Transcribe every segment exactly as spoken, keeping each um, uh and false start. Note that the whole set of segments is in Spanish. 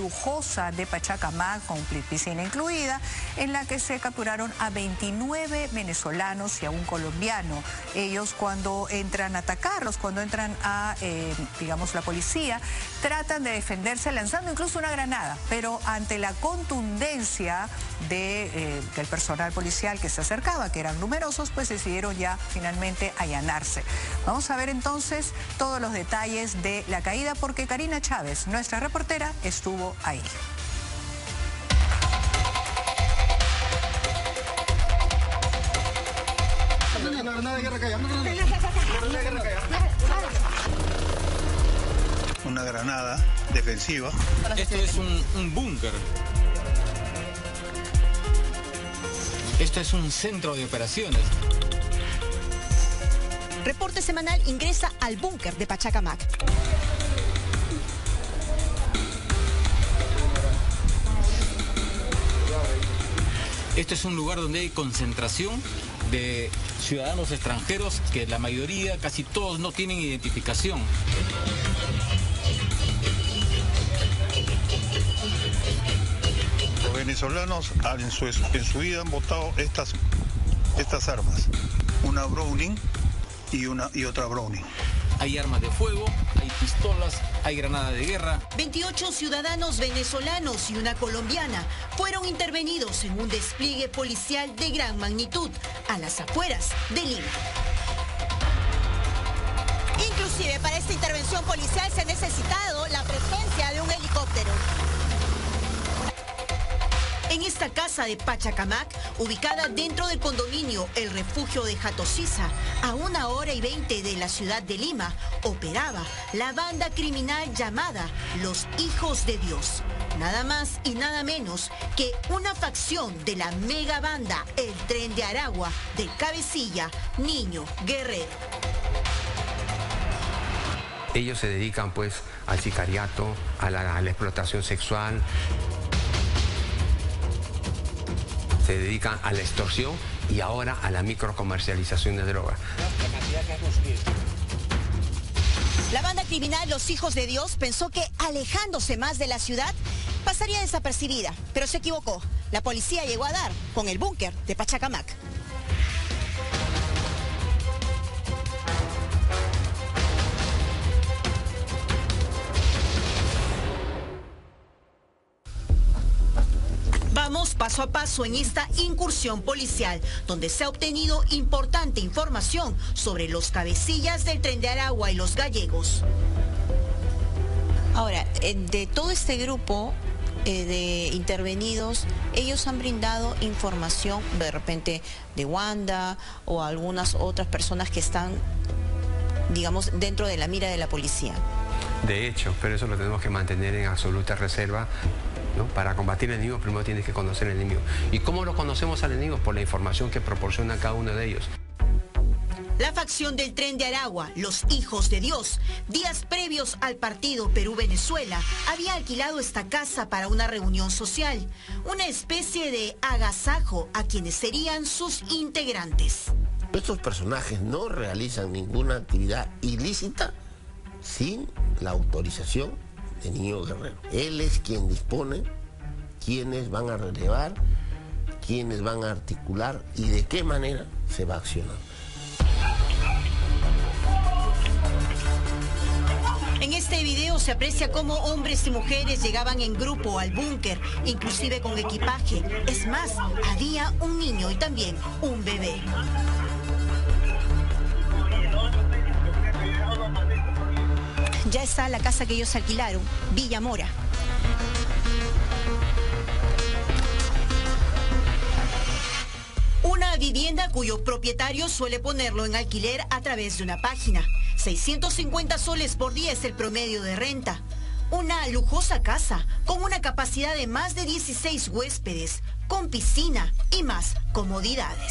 lujosa de Pachacamac, con piscina incluida, en la que se capturaron a veintinueve venezolanos y a un colombiano. Ellos, cuando entran a atacarlos, cuando entran a, eh, digamos, la policía, tratan de defenderse lanzando incluso una granada, pero ante la contundencia de, eh, del personal policial que se acercaba, que eran numerosos, pues decidieron ya finalmente allanarse. Vamos a ver entonces todos los detalles de la caída, porque Karina Chávez, nuestra reportera, estuvo ahí. Una granada defensiva. Esto es un, un búnker. Esto es un centro de operaciones. Reporte Semanal ingresa al búnker de Pachacamac. Este es un lugar donde hay concentración de ciudadanos extranjeros que la mayoría, casi todos, no tienen identificación. Los venezolanos en su, en su vida han botado estas, estas armas. Una Browning y, una, y otra Browning. Hay armas de fuego, hay pistolas, hay granadas de guerra. veintiocho ciudadanos venezolanos y una colombiana fueron intervenidos en un despliegue policial de gran magnitud a las afueras de Lima. Inclusive para esta intervención policial se ha necesitado la presencia de un helicóptero. En esta casa de Pachacamac, ubicada dentro del condominio El Refugio de Jatosiza, a una hora y veinte de la ciudad de Lima, operaba la banda criminal llamada Los Hijos de Dios. Nada más y nada menos que una facción de la mega banda El Tren de Aragua, del cabecilla Niño Guerrero. Ellos se dedican pues al sicariato, a la, a la explotación sexual. Se dedican a la extorsión y ahora a la microcomercialización de drogas. La banda criminal Los Hijos de Dios pensó que alejándose más de la ciudad pasaría desapercibida, pero se equivocó. La policía llegó a dar con el búnker de Pachacamac. Vamos paso a paso en esta incursión policial, donde se ha obtenido importante información sobre los cabecillas del Tren de Aragua y los gallegos. Ahora, de todo este grupo eh, de intervenidos, ellos han brindado información de repente de Wanda o algunas otras personas que están, digamos, dentro de la mira de la policía. De hecho, pero eso lo tenemos que mantener en absoluta reserva, ¿no? Para combatir el enemigo primero tienes que conocer el enemigo. ¿Y cómo lo conocemos al enemigo? Por la información que proporciona cada uno de ellos. La facción del Tren de Aragua, Los Hijos de Dios, días previos al partido Perú-Venezuela, había alquilado esta casa para una reunión social, una especie de agasajo a quienes serían sus integrantes. Estos personajes no realizan ninguna actividad ilícita sin la autorización de Niño Guerrero. Él es quien dispone quiénes van a relevar, quiénes van a articular y de qué manera se va a accionar. En este video se aprecia cómo hombres y mujeres llegaban en grupo al búnker, inclusive con equipaje. Es más, había un niño y también un bebé. Ya está la casa que ellos alquilaron, Villa Mora. Una vivienda cuyo propietario suele ponerlo en alquiler a través de una página. seiscientos cincuenta soles por día es el promedio de renta. Una lujosa casa con una capacidad de más de dieciséis huéspedes, con piscina y más comodidades.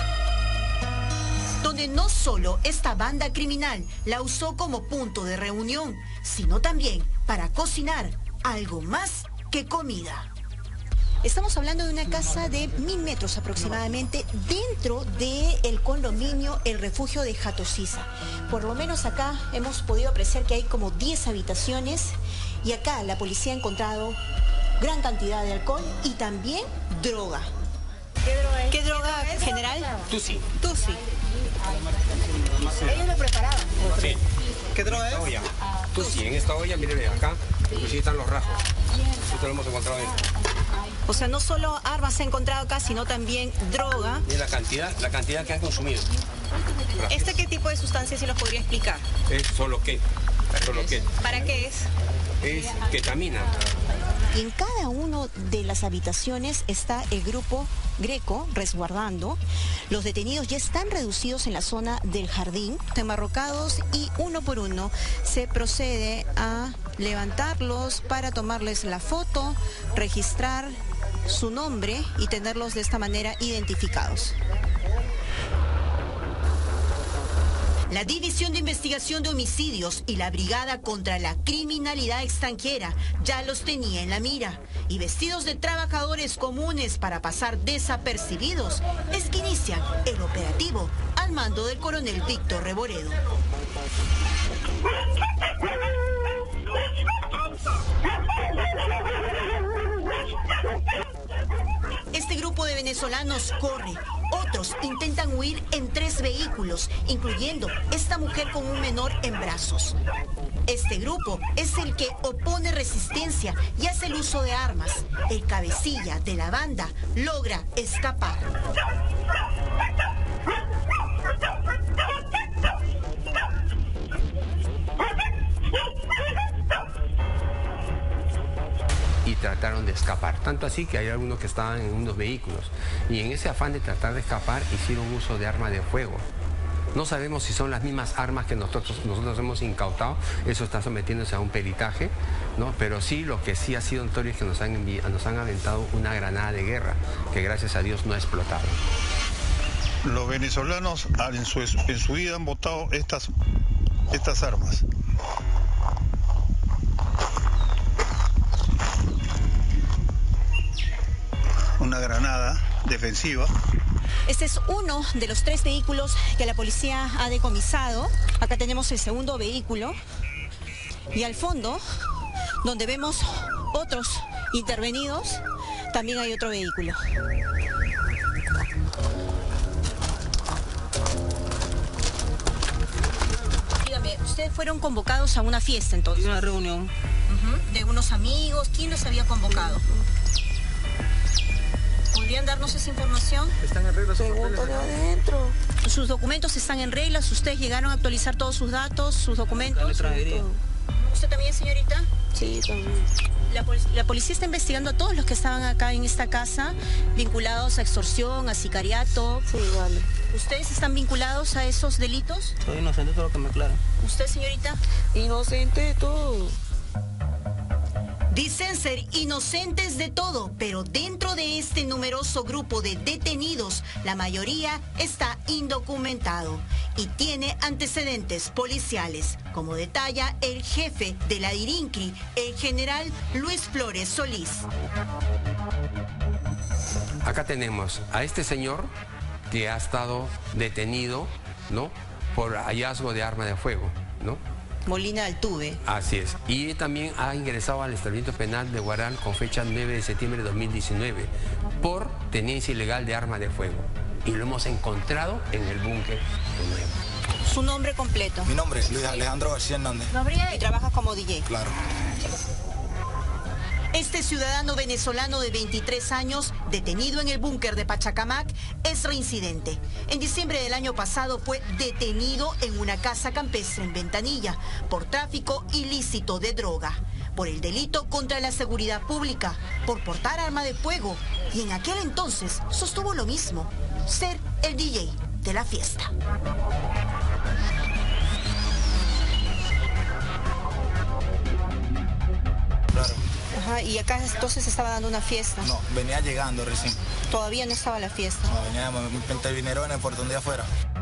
Donde no solo esta banda criminal la usó como punto de reunión, sino también para cocinar algo más que comida. Estamos hablando de una casa de mil metros aproximadamente dentro del condominio El Refugio de Jatosiza. Por lo menos acá hemos podido apreciar que hay como diez habitaciones Y acá la policía ha encontrado gran cantidad de alcohol y también droga. ¿Qué droga es? ¿Qué droga, es? general? Tusi. Tusi. Ellos lo preparaban. Sí. ¿Qué droga es? Olla. Tusi, en esta olla, miren acá, aquí están los rajos. Esto lo hemos encontrado ahí. O sea, no solo armas se ha encontrado acá, sino también droga. Y la cantidad, la cantidad que han consumido. ¿Este qué tipo de sustancia se los podría explicar? Es solo que, solo que, ¿Para qué es? es ketamina. Y en cada una de las habitaciones está el grupo Greco resguardando. Los detenidos ya están reducidos en la zona del jardín, enmarrocados, y uno por uno se procede a levantarlos para tomarles la foto, registrar su nombre y tenerlos de esta manera identificados. La División de Investigación de Homicidios y la Brigada contra la Criminalidad Extranjera ya los tenía en la mira. Y vestidos de trabajadores comunes para pasar desapercibidos, es que inician el operativo al mando del coronel Víctor Reboredo. Este grupo de venezolanos corre. Otros intentan huir en tres vehículos, incluyendo esta mujer con un menor en brazos. Este grupo es el que opone resistencia y hace el uso de armas. El cabecilla de la banda logra escapar. Y trataron de escapar, tanto así que hay algunos que estaban en unos vehículos y en ese afán de tratar de escapar hicieron uso de arma de fuego. No sabemos si son las mismas armas que nosotros, nosotros hemos incautado, eso está sometiéndose a un peritaje, ¿no? Pero sí, lo que sí ha sido notorio es que nos han, enviado, nos han aventado una granada de guerra, que gracias a Dios no ha explotado. Los venezolanos en su, en su vida han botado estas, estas armas. Una granada defensiva. Este es uno de los tres vehículos que la policía ha decomisado. Acá tenemos el segundo vehículo. Y al fondo, donde vemos otros intervenidos, también hay otro vehículo. Dígame, ¿ustedes fueron convocados a una fiesta entonces? Una reunión. Uh-huh. ¿De unos amigos? ¿Quién los había convocado? ¿Podrían darnos esa información? Están en regla sus Pregúntale adentro. ¿Sus documentos están en regla? ¿Ustedes llegaron a actualizar todos sus datos, sus documentos? La extranjería. ¿Usted también, señorita? Sí, también. La, pol la policía está investigando a todos los que estaban acá en esta casa, vinculados a extorsión, a sicariato. Sí, vale. ¿Ustedes están vinculados a esos delitos? Soy inocente, todo lo que me aclara. ¿Usted, señorita? Inocente de todo. Dicen ser inocentes de todo, pero dentro de este numeroso grupo de detenidos, la mayoría está indocumentado y tiene antecedentes policiales, como detalla el jefe de la DIRINCRI, el general Luis Flores Solís. Acá tenemos a este señor que ha estado detenido, ¿no?, por hallazgo de arma de fuego, ¿no? Molina Altuve. Así es. Y también ha ingresado al establecimiento penal de Guaral con fecha nueve de septiembre de dos mil diecinueve por tenencia ilegal de arma de fuego. Y lo hemos encontrado en el búnker de Nuevo. Su nombre completo. Mi nombre es Luis Alejandro García Hernández. Y trabaja como D J. Claro. Este ciudadano venezolano de veintitrés años, detenido en el búnker de Pachacamac, es reincidente. En diciembre del año pasado fue detenido en una casa campestre en Ventanilla por tráfico ilícito de droga, por el delito contra la seguridad pública, por portar arma de fuego, y en aquel entonces sostuvo lo mismo, ser el D J de la fiesta. Claro. Ajá, y acá entonces estaba dando una fiesta. No, venía llegando recién. Todavía no estaba la fiesta. No, venía, me intervinieron en el portón de afuera.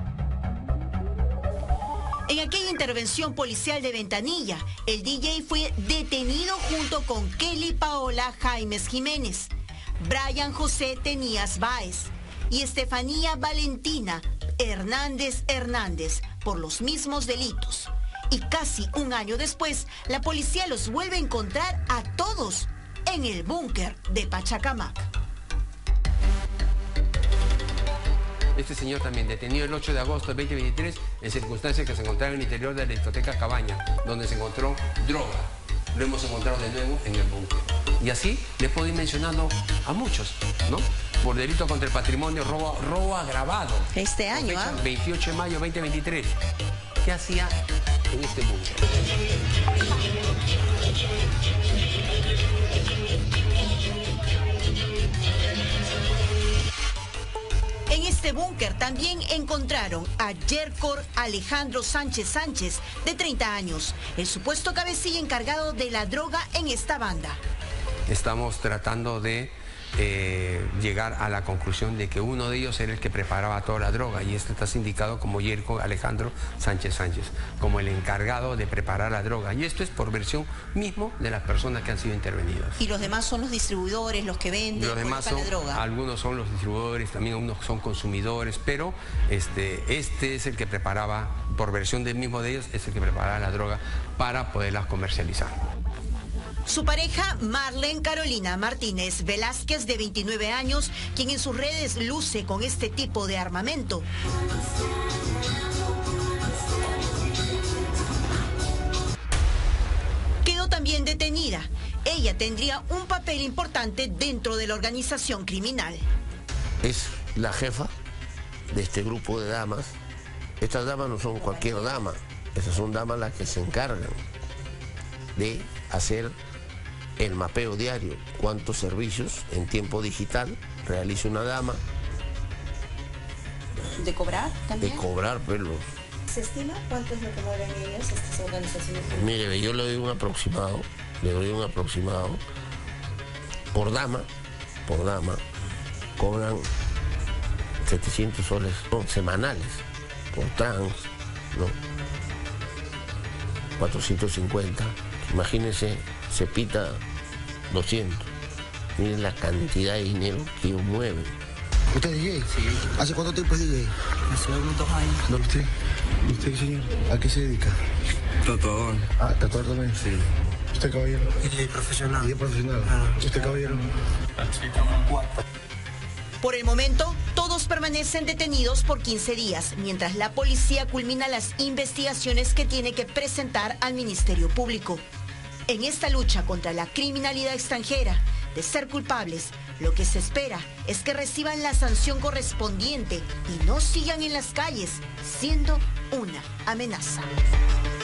En aquella intervención policial de Ventanilla, el D J fue detenido junto con Kelly Paola Jaimes Jiménez, Brian José Tenías Báez y Estefanía Valentina Hernández Hernández por los mismos delitos. Y casi un año después, la policía los vuelve a encontrar a todos en el búnker de Pachacamac. Este señor también detenido el ocho de agosto de veinte veintitrés en circunstancias que se encontraba en el interior de la discoteca Cabaña, donde se encontró droga. Lo hemos encontrado de nuevo en el búnker. Y así les puedo ir mencionando a muchos, ¿no? Por delito contra el patrimonio, robo, robo agravado. Este año, fecha, ¿ah? veintiocho de mayo de veinte veintitrés. ¿Qué hacía en este búnker? En este búnker también encontraron a Yerkor Alejandro Sánchez Sánchez, de treinta años, el supuesto cabecilla encargado de la droga en esta banda. Estamos tratando de eh, llegar a la conclusión de que uno de ellos era el que preparaba toda la droga, y este está indicado como Yerkor Alejandro Sánchez Sánchez, como el encargado de preparar la droga, y esto es por versión mismo de las personas que han sido intervenidas. Y los demás son los distribuidores, los que venden, Los demás son, la droga. algunos son los distribuidores, también unos son consumidores, pero este, este es el que preparaba, por versión del mismo de ellos, es el que preparaba la droga para poderlas comercializar. Su pareja, Marlene Carolina Martínez Velázquez, de veintinueve años, quien en sus redes luce con este tipo de armamento. Quedó también detenida. Ella tendría un papel importante dentro de la organización criminal. Es la jefa de este grupo de damas. Estas damas no son cualquier dama, estas son damas las que se encargan de hacer el mapeo diario, cuántos servicios en tiempo digital realiza una dama. ¿De cobrar también? De cobrar, pues los... ¿Se estima cuánto es lo que mueven ellas, estas organizaciones? Mire, yo le doy un aproximado, le doy un aproximado, por dama, por dama, cobran setecientos soles, no, semanales, por trans, ¿no? cuatrocientos cincuenta, imagínense, se pita doscientos. Miren la cantidad de dinero que ellos mueven. ¿Usted es D J? Sí. ¿Hace cuánto tiempo es D J? Hace unos dos años. ¿No usted? ¿Usted, señor? ¿A qué se dedica? Tatuador. Ah, tatuador también. Sí. ¿Usted, caballero? D J profesional. D J profesional. Ah. ¿Usted, caballero? Por el momento, todos permanecen detenidos por quince días, mientras la policía culmina las investigaciones que tiene que presentar al Ministerio Público. En esta lucha contra la criminalidad extranjera, de ser culpables, lo que se espera es que reciban la sanción correspondiente y no sigan en las calles siendo una amenaza.